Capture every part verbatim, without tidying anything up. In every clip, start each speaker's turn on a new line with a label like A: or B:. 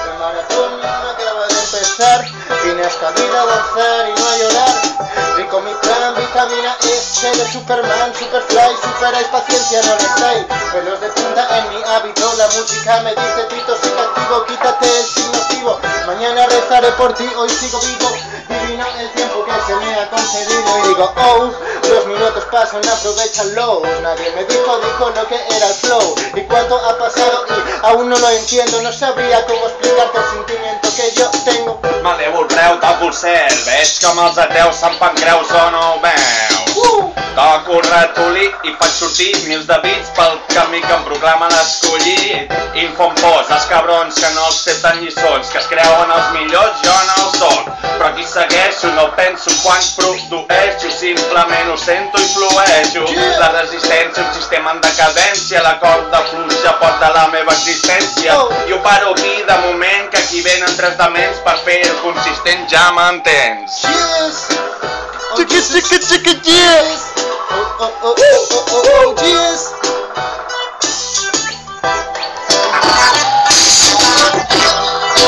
A: El maratón acaba de empezar, vine a esta vida a danzar y no a llorar. Rico mi plan, vitamina E, de Superman, Superfly, Super Ice, paciencia no les dais. Pelos de punta en mi hábito, la música me dice Tito, si te activo, quítate el signo activo. Mañana rezaré por ti, hoy sigo vivo. Divino el tiempo que se me ha concedido y digo, oh, los minutos pasan, aprovechanlo. Nadie me dijo, dijo lo que era el flow. Y cuánto ha pasado y aún no lo entiendo. No sabría cómo explicarte el sentimiento que yo tengo.
B: M'elevo el preu, toco el cel, veig com els ateus se'n fan creus o no ho veus.
A: Uh!
B: Toco el ratolí i faig sortir mils de bits pel camí que em proclamen escollit. Info en pos, els cabrons que no accepten lliçons, que es creuen els millors, jo no ho soc. Però aquí segueixo, no penso quan produeixo, simplement ho sento i flueixo. La resistència, un sistema en decadència, la corda fluixa porta la meva existència. Jo paro aquí de moment, que aquí venen tres dements per fer el consistent, ja m'entens.
A: Cheers!
C: Chica, chica, chica, yes!
A: Oh, oh, oh, oh, oh, oh, oh, cheers!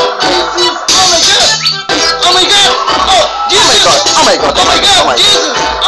C: Oh my god! Oh my god! Oh my god! Oh my god! Oh my god!
A: Jesus!